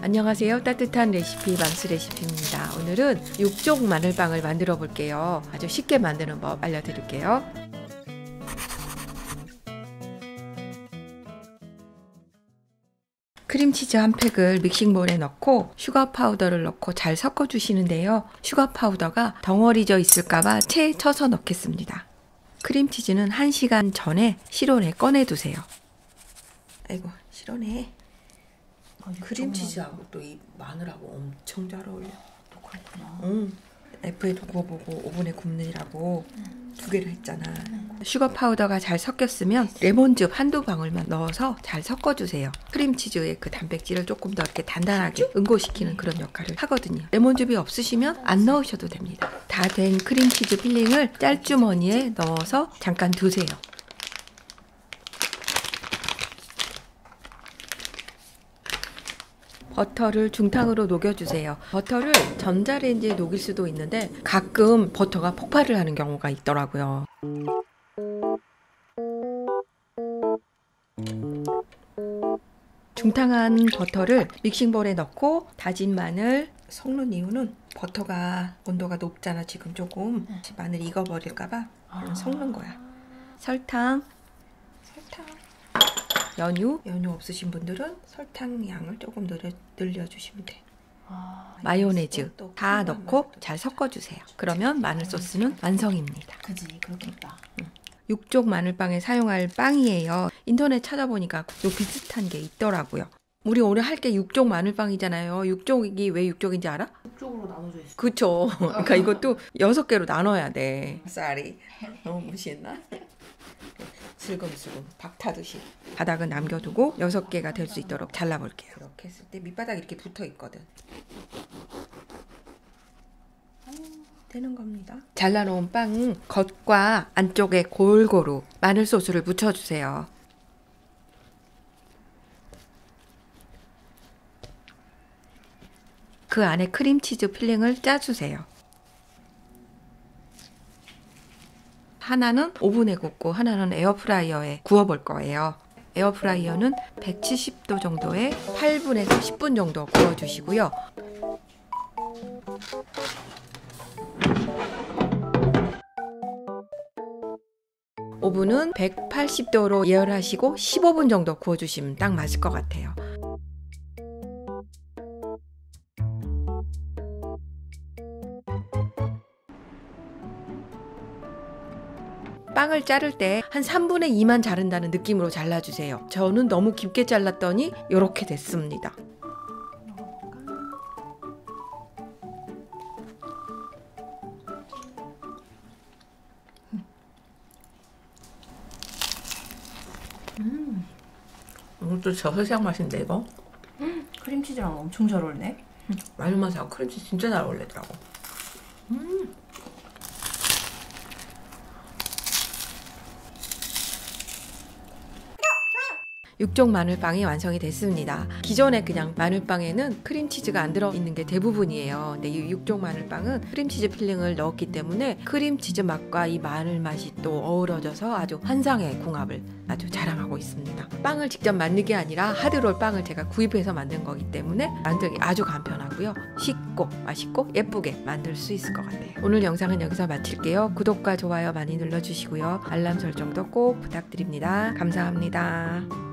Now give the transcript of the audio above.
안녕하세요. 따뜻한 레시피 맘스 레시피입니다. 오늘은 육종 마늘빵을 만들어 볼게요. 아주 쉽게 만드는 법 알려드릴게요. 크림치즈 한 팩을 믹싱볼에 넣고 슈가 파우더를 넣고 잘 섞어 주시는데요. 슈가 파우더가 덩어리져 있을까봐 체에 쳐서 넣겠습니다. 크림치즈는 1시간 전에 실온에 꺼내 두세요. 아이고 실온에. 크림치즈하고 또 이 마늘하고 엄청 잘 어울려. 또 그렇구나. F에도 구워보고 오븐에 굽느라고 2개를 했잖아. 슈거 파우더가 잘 섞였으면 레몬즙 한두 방울만 넣어서 잘 섞어주세요. 크림치즈의 그 단백질을 조금 더 이렇게 단단하게 응고시키는 그런 역할을 하거든요. 레몬즙이 없으시면 안 넣으셔도 됩니다. 다 된 크림치즈 필링을 짤주머니에 넣어서 잠깐 두세요. 버터를 중탕으로 녹여주세요. 버터를 전자레인지에 녹일 수도 있는데 가끔 버터가 폭발을 하는 경우가 있더라고요. 중탕한 버터를 믹싱볼에 넣고 다진 마늘 섞는 이유는 버터가 온도가 높잖아. 지금 조금 마늘 익어버릴까봐 섞는 거야. 설탕 연유 없으신 분들은 설탕 양을 조금 늘려주시면 돼. 마요네즈 다 넣고 잘 섞어주세요. 그러면 마늘 소스는 완성입니다. 그지, 그렇겠다. 육종 마늘빵에 사용할 빵이에요. 인터넷 찾아보니까 요 비슷한 게 있더라고요. 우리 오늘 할 게 육종 마늘빵이잖아요. 육종이 왜 육종인지 알아? 6쪽으로 나눠져 있어. 그쵸. 그러니까 이것도 6개로 나눠야 돼. 쌀이 너무 무시했나? 슬금슬금 박 타듯이 바닥은 남겨두고 6개가 될 수 있도록 잘라볼게요. 이렇게 했을 때 밑바닥이 이렇게 붙어 있거든. 되는 겁니다. 잘라놓은 빵 겉과 안쪽에 골고루 마늘 소스를 묻혀주세요. 그 안에 크림치즈 필링을 짜주세요. 하나는 오븐에 굽고 하나는 에어프라이어에 구워볼 거예요. 에어프라이어는 170도 정도에 8분에서 10분 정도 구워주시고요. 오븐은 180도로 예열하시고 15분 정도 구워주시면 딱 맞을 것 같아요. 빵을 자를 때 한 3분의 2만 자른다는 느낌으로 잘라주세요. 저는 너무 깊게 잘랐더니 이렇게 됐습니다. 이것도 저소시장 맛인데 이거? 크림치즈랑 엄청 잘 어울리네. 마늘 맛하고 크림치즈 진짜 잘 어울리더라고. 육종 마늘빵이 완성이 됐습니다. 기존에 그냥 마늘빵에는 크림치즈가 안 들어있는 게 대부분이에요. 근데 이 육종 마늘빵은 크림치즈 필링을 넣었기 때문에 크림치즈 맛과 이 마늘 맛이 또 어우러져서 아주 환상의 궁합을 아주 자랑하고 있습니다. 빵을 직접 만든 게 아니라 하드롤 빵을 제가 구입해서 만든 거기 때문에 만들기 아주 간편하고요. 쉽고 맛있고 예쁘게 만들 수 있을 것 같아요. 오늘 영상은 여기서 마칠게요. 구독과 좋아요 많이 눌러주시고요. 알람 설정도 꼭 부탁드립니다. 감사합니다.